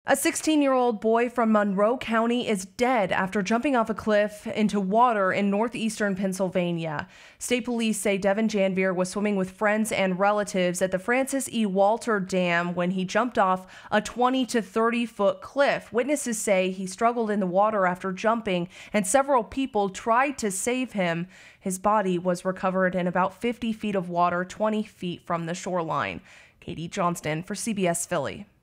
A 16-year-old boy from Monroe County is dead after jumping off a cliff into water in northeastern Pennsylvania. State police say Devin Janvier was swimming with friends and relatives at the Francis E. Walter Dam when he jumped off a 20 to 30-foot cliff. Witnesses say he struggled in the water after jumping, and several people tried to save him. His body was recovered in about 50 feet of water, 20 feet from the shoreline. Katie Johnston for CBS Philly.